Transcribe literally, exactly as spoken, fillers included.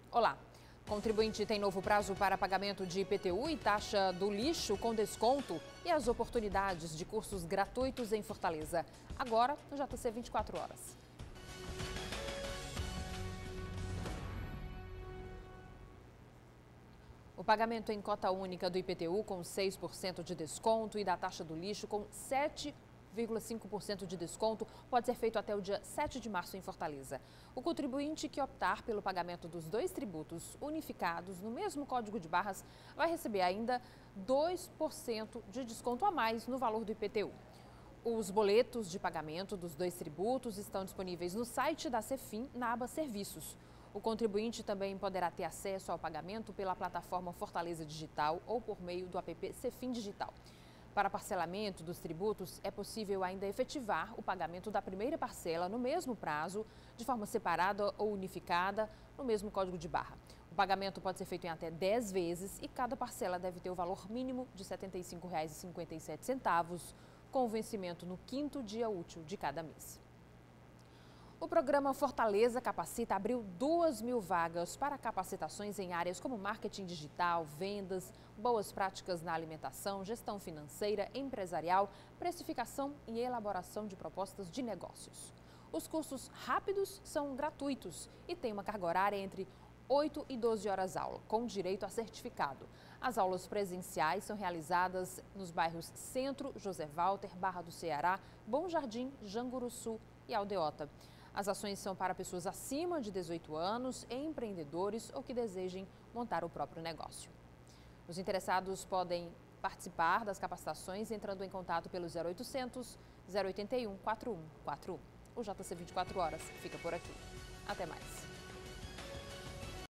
Olá! Contribuinte tem novo prazo para pagamento de I P T U e taxa do lixo com desconto e as oportunidades de cursos gratuitos em Fortaleza. Agora no J C vinte e quatro horas. O pagamento em cota única do I P T U com seis por cento de desconto e da taxa do lixo com sete vírgula cinco por cento de desconto pode ser feito até o dia sete de março em Fortaleza. O contribuinte que optar pelo pagamento dos dois tributos unificados no mesmo código de barras vai receber ainda dois por cento de desconto a mais no valor do I P T U. Os boletos de pagamento dos dois tributos estão disponíveis no site da Cefim, na aba Serviços. O contribuinte também poderá ter acesso ao pagamento pela plataforma Fortaleza Digital ou por meio do app Cefim Digital. Para parcelamento dos tributos, é possível ainda efetivar o pagamento da primeira parcela no mesmo prazo, de forma separada ou unificada, no mesmo código de barra. O pagamento pode ser feito em até dez vezes e cada parcela deve ter o valor mínimo de setenta e cinco reais e cinquenta e sete centavos, com o vencimento no quinto dia útil de cada mês. O programa Fortaleza Capacita abriu duas mil vagas para capacitações em áreas como marketing digital, vendas, boas práticas na alimentação, gestão financeira, empresarial, precificação e elaboração de propostas de negócios. Os cursos rápidos são gratuitos e têm uma carga horária entre oito e doze horas aula, com direito a certificado. As aulas presenciais são realizadas nos bairros Centro, José Walter, Barra do Ceará, Bom Jardim, Janguruçu e Aldeota. As ações são para pessoas acima de dezoito anos, empreendedores ou que desejem montar o próprio negócio. Os interessados podem participar das capacitações entrando em contato pelo zero oitocentos, zero oitenta e um, quarenta e um quarenta e um. O J C vinte e quatro horas fica por aqui. Até mais.